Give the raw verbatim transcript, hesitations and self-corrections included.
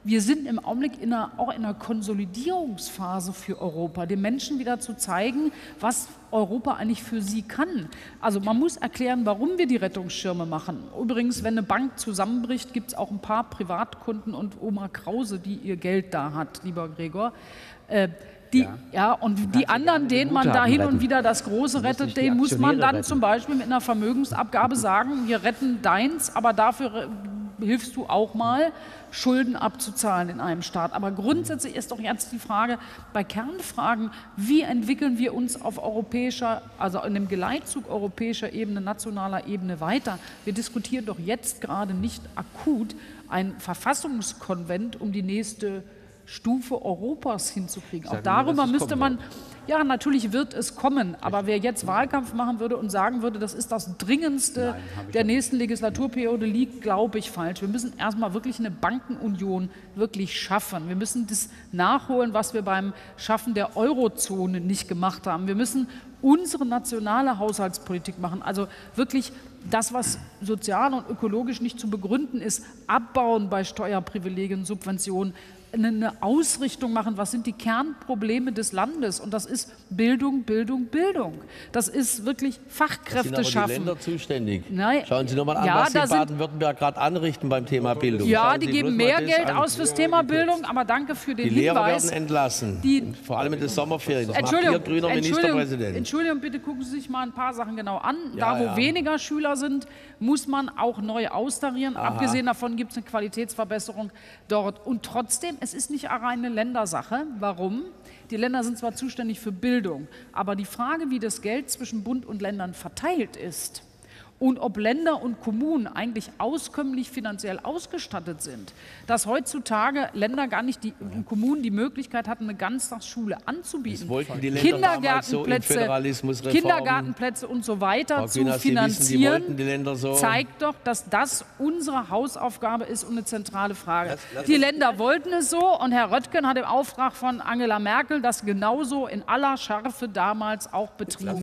wir sind im Augenblick in einer, auch in einer Konsolidierungsphase für Europa, den Menschen wieder zu zeigen, was Europa eigentlich für sie kann. Also man muss erklären, warum wir die Rettungsschirme machen. Übrigens, wenn eine Bank zusammenbricht, gibt es auch ein paar Privatkunden und Oma Krause, die ihr Geld da hat, lieber Gregor. Äh, Die, ja. ja, und die anderen, denen man da hin und wieder das Große rettet, denen muss man dann retten. Zum Beispiel mit einer Vermögensabgabe sagen, wir retten deins, aber dafür hilfst du auch mal, Schulden abzuzahlen in einem Staat. Aber grundsätzlich ist doch jetzt die Frage, bei Kernfragen, wie entwickeln wir uns auf europäischer, also in dem Geleitzug europäischer Ebene, nationaler Ebene weiter? Wir diskutieren doch jetzt gerade nicht akut ein Verfassungskonvent um die nächste Stufe Europas hinzukriegen. Auch darüber müsste man, ja, natürlich wird es kommen, aber wer jetzt Wahlkampf machen würde und sagen würde, das ist das Dringendste der nächsten Legislaturperiode, liegt, glaube ich, falsch. Wir müssen erstmal wirklich eine Bankenunion wirklich schaffen. Wir müssen das nachholen, was wir beim Schaffen der Eurozone nicht gemacht haben. Wir müssen unsere nationale Haushaltspolitik machen, also wirklich das, was sozial und ökologisch nicht zu begründen ist, abbauen bei Steuerprivilegien, Subventionen, eine Ausrichtung machen, was sind die Kernprobleme des Landes, und das ist Bildung, Bildung, Bildung. Das ist wirklich Fachkräfte schaffen. Da sind aber die Länder zuständig. Nein, Schauen Sie noch mal an, ja, was Sie in Baden-Württemberg gerade anrichten beim Thema Bildung. Ja, Schauen die Sie geben mehr Geld aus fürs Thema Bildung, aber danke für den die Lehrer Hinweis. werden entlassen, die, vor allem in den Sommerferien. Das Entschuldigung, macht Ihr grüner Entschuldigung, Ministerpräsident. Entschuldigung, bitte gucken Sie sich mal ein paar Sachen genau an. Ja, da, wo ja. weniger Schüler sind, muss man auch neu austarieren. Aha. Abgesehen davon gibt es eine Qualitätsverbesserung dort. Und trotzdem, es ist nicht eine Ländersache. Warum? Die Länder sind zwar zuständig für Bildung, aber die Frage, wie das Geld zwischen Bund und Ländern verteilt ist und ob Länder und Kommunen eigentlich auskömmlich finanziell ausgestattet sind, dass heutzutage Länder gar nicht, die Kommunen die Möglichkeit hatten, eine Ganztagsschule anzubieten, das wollten die Länder Kindergartenplätze, so Kindergartenplätze und so weiter Frau zu Kühners, Sie finanzieren, wissen, die wollten die Länder so. zeigt doch, dass das unsere Hausaufgabe ist und eine zentrale Frage. Lass, lass die Länder wollten es so, und Herr Röttgen hat im Auftrag von Angela Merkel das genauso in aller Schärfe damals auch betrieben.